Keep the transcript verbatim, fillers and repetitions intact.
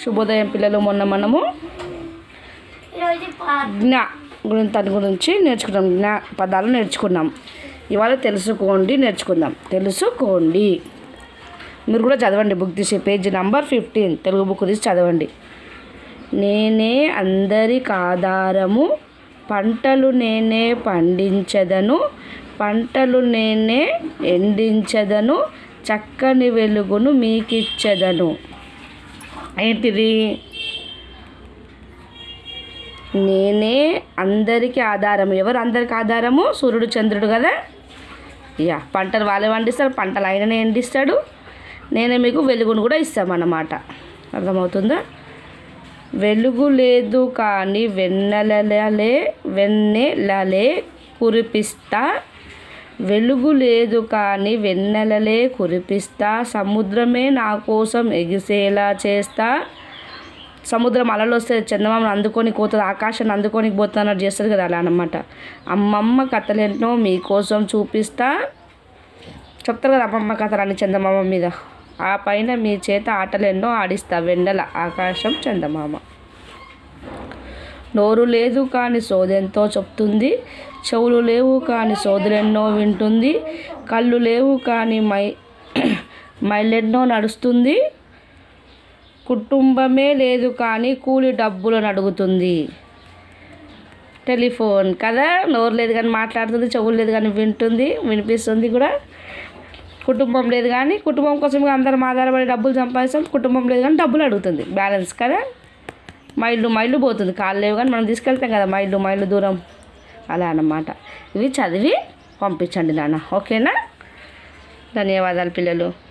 శుభోదయం పిల్లలు. మొన్న మనము జ్ఞా గురించి దాని గురించి నేర్చుకున్నాం. జ్ఞా పదాలు నేర్చుకున్నాం. ఇవాళ తెలుసుకోండి నేర్చుకుందాం. తెలుసుకోండి మీరు కూడా చదవండి. బుక్ తీసి పేజీ నంబర్ ఫిఫ్టీన్ తెలుగు బుక్ తీసి చదవండి. నేనే అందరికి ఆధారము, పంటలు నేనే పండించదను, పంటలు నేనే ఎండించదను, చక్కని వెలుగును మీకిచ్చదను. ఏంటిది? నేనే అందరికీ ఆధారము. ఎవరు అందరికి ఆధారము? సూర్యుడు చంద్రుడు కదా. యా పంటలు వాళ్ళే పండిస్తారు, పంటలు ఆయననే ఎండిస్తాడు. నేనే మీకు వెలుగును కూడా ఇస్తామన్నమాట. అర్థమవుతుందా? వెలుగు లేదు కానీ వెన్నెలలే వెన్నెలలే కురిపిస్తా, వెలుగు లేదు కానీ వెన్నెలలే కురిపిస్తా, సముద్రమే నా కోసం ఎగిసేలా చేస్తా. సముద్రం అలలు వస్తే చందమామను అందుకొని పోతుంది, ఆకాశాన్ని అందుకొని పోతున్నట్టు చేస్తుంది కదా, అలా అన్నమాట. అమ్మమ్మ కథలు ఎన్నో మీకోసం చూపిస్తా. చెప్తారు కదా అమ్మమ్మ కథలు అని చందమామ మీద. ఆ పైన మీ చేత ఆటలు ఎన్నో ఆడిస్తా, వెన్నెల ఆకాశం చందమామ. నోరు లేదు కానీ సోదెంతో చెప్తుంది, చెవులు లేవు కానీ సోదరెన్నో వింటుంది, కళ్ళు లేవు కానీ మై మైలెన్నో నడుస్తుంది, కుటుంబమే లేదు కానీ కూలి డబ్బులను అడుగుతుంది. టెలిఫోన్ కదా. నోరు లేదు కానీ మాట్లాడుతుంది, చెవులు లేదు కానీ వింటుంది, వినిపిస్తుంది కూడా. కుటుంబం లేదు కానీ కుటుంబం కోసం అందరం ఆధారపడి డబ్బులు సంపాదిస్తాం. కుటుంబం లేదు కానీ డబ్బులు అడుగుతుంది, బ్యాలెన్స్ కదా. మైళ్ళు మైళ్ళు పోతుంది, కాళ్ళు లేవు కానీ మనం తీసుకెళ్తాం కదా మైళ్ళు మైళ్ళు దూరం, అలా అన్నమాట. ఇవి చదివి పంపించండి నాన్న. ఓకేనా? ధన్యవాదాలు పిల్లలు.